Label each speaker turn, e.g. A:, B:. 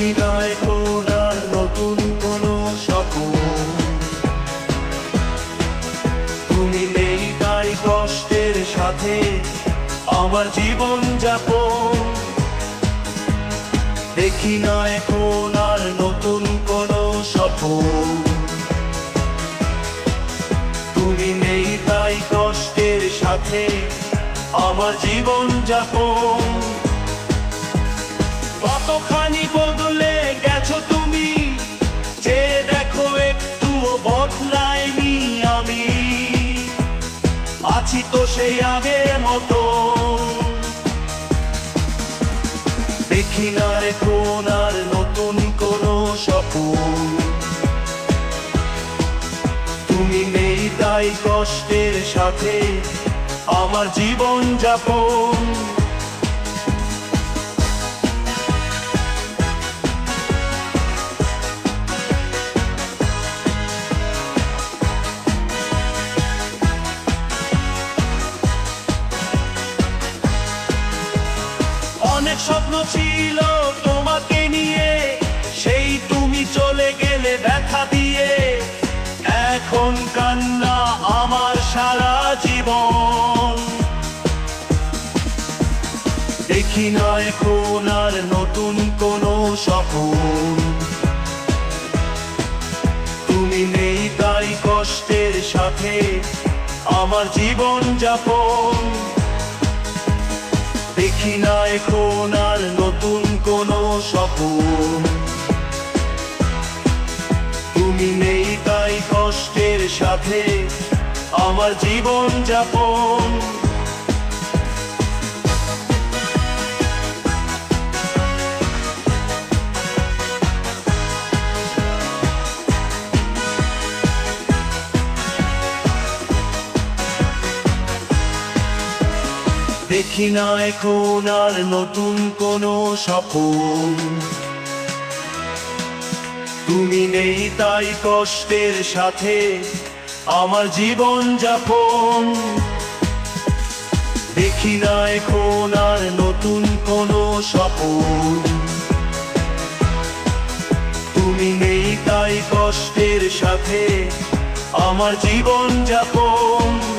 A: দেখি না এখন আর নতুন কোনো স্বপ্ন। তুমি নেই তাই কষ্টের সাথে আমার জীবন যাপন। দেখি না এখন আর নতুন কোনো স্বপ্ন। তুমি নেই তাই কষ্টের সাথে আমার জীবন যাপন। কতখানি বদলে গেছো তুমি, যে দেখো একটুও বদলাইনি আমি। আছি তো সেই আগের মতো। দেখি না এখন আর নতুন কোনো স্বপ্ন। তুমি নেই তাই কষ্টের সাথে আমার জীবন যাপন। অনেক স্বপ্ন ছিল তোমাকে নিয়ে, সেই তুমি চলে গেলে ব্যথা দিয়ে। এখন কান্না আমার সারা জীবন। দেখি না এখন আর নতুন কোনো স্বপ্ন। তুমি নেই তাই কষ্টের সাথে আমার জীবন যাপন। দেখি না এখন আর নতুন কোনো স্বপ্ন। তুমি নেই তাই কষ্টের সাথে আমার জীবন যাপন। দেখি না এখন আর নতুন কোনো স্বপ্ন। তুমি নেই তাই কষ্টের সাথে আমার জীবন যাপন। দেখি না এখন আর নতুন কোনো স্বপ্ন। তুমি নেই তাই কষ্টের সাথে আমার জীবন যাপন।